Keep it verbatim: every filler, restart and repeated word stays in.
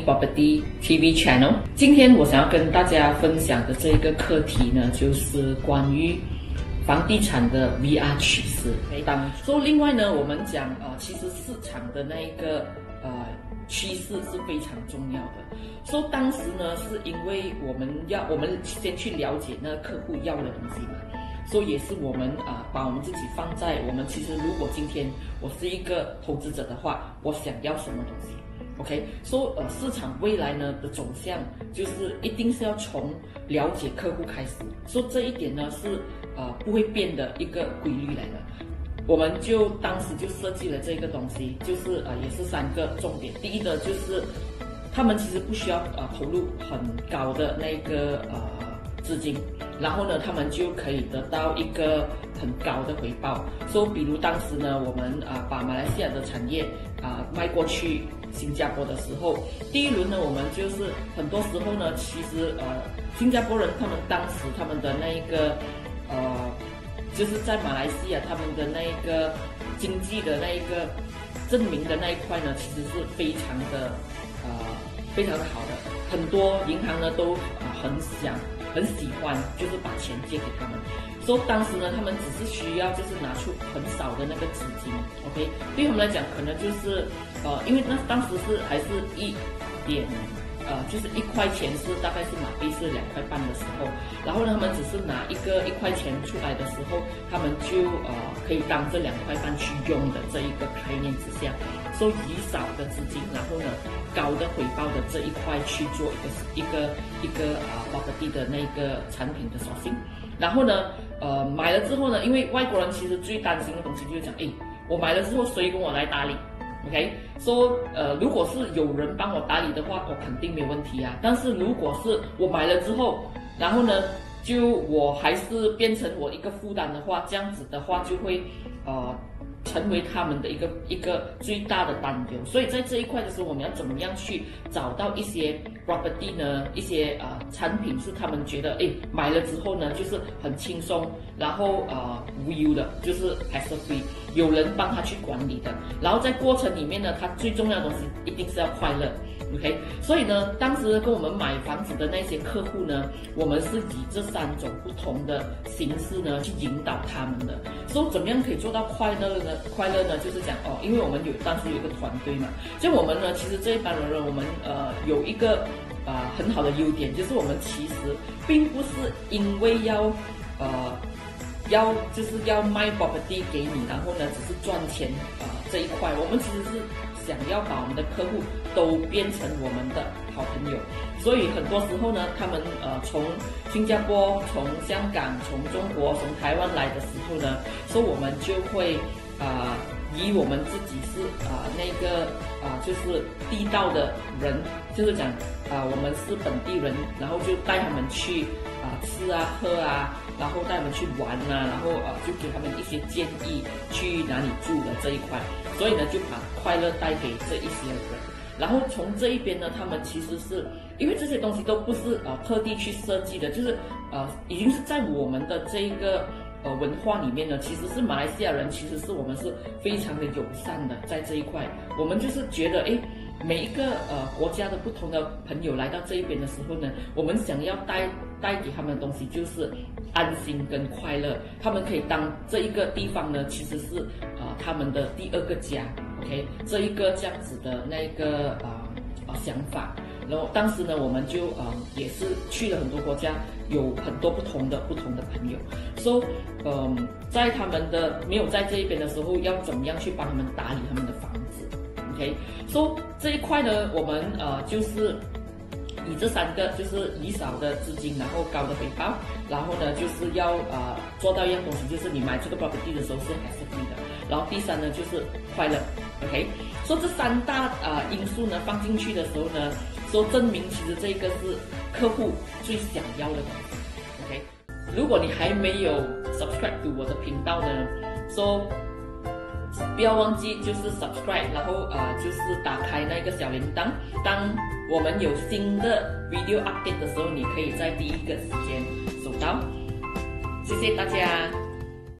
Amenny Property T V Channel。今天我想要跟大家分享的这个课题呢，就是关于房地产的 V R 趋势。当所以另外呢，我们讲呃，其实市场的那一个呃趋势是非常重要的。所以当时呢，是因为我们要我们先去了解那个客户要的东西嘛。所以也是我们啊、呃，把我们自己放在我们其实如果今天我是一个投资者的话，我想要什么东西 ？OK， 所以呃市场未来呢的走向就是一定是要从了解客户开始，所以这一点呢是呃不会变的一个规律来的。我们就当时就设计了这个东西，就是呃也是三个重点。第一个就是他们其实不需要呃投入很高的那个呃。资金，然后呢，他们就可以得到一个很高的回报。所以，比如当时呢，我们啊、呃、把马来西亚的产业啊、呃、卖过去新加坡的时候，第一轮呢，我们就是很多时候呢，其实呃新加坡人他们当时他们的那一个呃就是在马来西亚他们的那一个经济的那一个证明的那一块呢，其实是非常的呃非常的好的，很多银行呢都啊、呃、很想。很喜欢，就是把钱借给他们，所以当时呢，他们只是需要就是拿出很少的那个资金 ，OK， 对他们来讲，可能就是呃，因为那当时是还是一点呃，就是一块钱是大概是马币是两块半的时候，然后呢，他们只是拿一个一块钱出来的时候，他们就呃可以当这两块半去用的这一个概念之下，所以以少的资金，然后呢高的回报的这一块去做一个一个一个啊 property 的那个产品的索性，然后呢呃买了之后呢，因为外国人其实最担心的东西就是讲，诶，我买了之后谁跟我来打理？ OK， 说、so, 呃，如果是有人帮我打理的话，我肯定没问题啊。但是如果是我买了之后，然后呢，就我还是变成我一个负担的话，这样子的话就会呃成为他们的一个一个最大的担忧。所以在这一块的时候，我们要怎么样去找到一些 property 呢？一些呃产品是他们觉得诶买了之后呢，就是很轻松，然后呃无忧的，就是 hassle free。有人帮他去管理的，然后在过程里面呢，他最重要的东西一定是要快乐 ，OK？ 所以呢，当时跟我们买房子的那些客户呢，我们是以这三种不同的形式呢去引导他们的。所以怎么样可以做到快乐呢？快乐呢，就是讲哦，因为我们有当时有一个团队嘛，就我们呢，其实这一班人呢，我们呃有一个啊、呃、很好的优点，就是我们其实并不是因为要呃。要就是要卖 property 给你，然后呢，只是赚钱啊、呃、这一块，我们其实是想要把我们的客户都变成我们的好朋友，所以很多时候呢，他们呃从新加坡、从香港、从中国、从台湾来的时候呢，所以我们就会啊、呃、以我们自己是啊、呃、那个啊、呃、就是地道的人，就是讲啊、呃、我们是本地人，然后就带他们去啊、呃、吃啊喝啊。然后带他们去玩呐、啊，然后呃就给他们一些建议，去哪里住的这一块，所以呢就把快乐带给这一些人。然后从这一边呢，他们其实是因为这些东西都不是呃特地去设计的，就是呃已经是在我们的这个呃文化里面呢，其实是马来西亚人，其实是我们是非常的友善的，在这一块，我们就是觉得诶。每一个呃国家的不同的朋友来到这一边的时候呢，我们想要带带给他们的东西就是安心跟快乐。他们可以当这一个地方呢，其实是呃他们的第二个家 ，OK， 这一个这样子的那个啊啊、呃、想法。然后当时呢，我们就呃也是去了很多国家，有很多不同的不同的朋友，所以嗯，在他们的没有在这一边的时候，要怎么样去帮他们打理他们的房子？ OK， 所以这一块呢，我们呃就是以这三个，就是以少的资金，然后高的回报，然后呢就是要呃做到一样东西，就是你买这个 property 的时候是 hassle free 的，然后第三呢就是快乐 ，OK， 所以这三大呃因素呢放进去的时候呢，说证明其实这个是客户最想要的东西 ，OK， 如果你还没有 subscribe to 我的频道呢，说。不要忘记就是 subscribe， 然后啊、呃、就是打开那个小铃铛。当我们有新的 video update 的时候，你可以在第一个时间收到。谢谢大家。